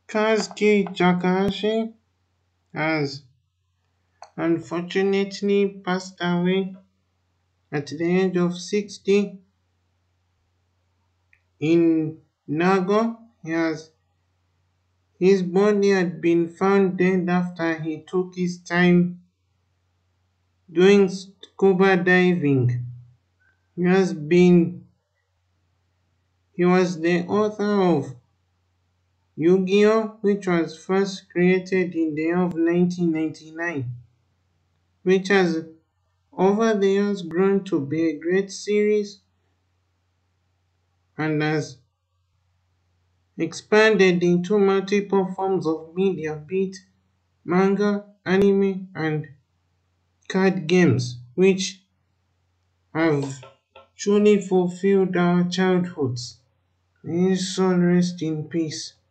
Kazuki Takahashi has unfortunately passed away at the age of 60 in Nago. His body had been found dead after he took his time doing scuba diving. He has been he was the author of Yu-Gi-Oh!, which was first created in the year of 1999, which has over the years grown to be a great series and has expanded into multiple forms of media, be it manga, anime, and card games, which have truly fulfilled our childhoods. May his soul rest in peace.